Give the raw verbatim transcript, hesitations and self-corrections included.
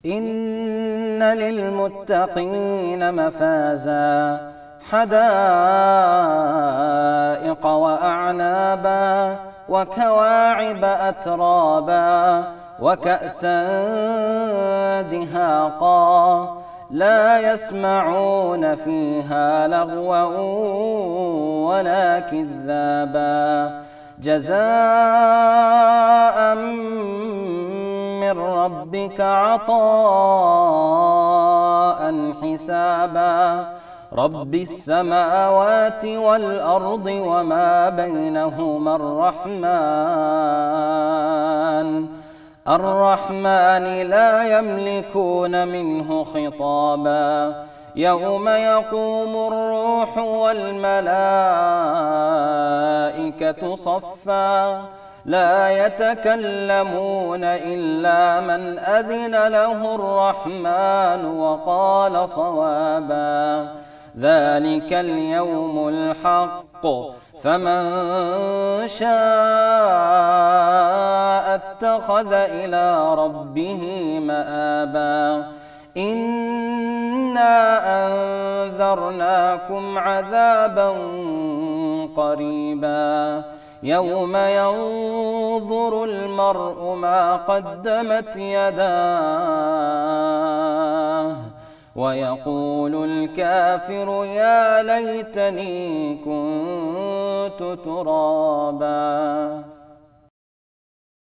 إن للمتقين مفازا حدائق وأعنابا وكواعب أترابا وكأسا دهاقا لا يسمعون فيها لغوا ولا كذابا جزاء من ربك عطاء حسابا رب السماوات والأرض وما بينهما الرحمن الرحمن لا يملكون منه خطابا يوم يقوم الروح والملائكة صفا لا يتكلمون إلا من أذن له الرحمن وقال صوابا ذلك اليوم الحق فمن شاء اتخذ إلى ربه مآبا إنا أنذرناكم عذابا قريبا يوم ينظر المرء ما قدمت يداه ويقول الكافر يا ليتني كنت ترابا.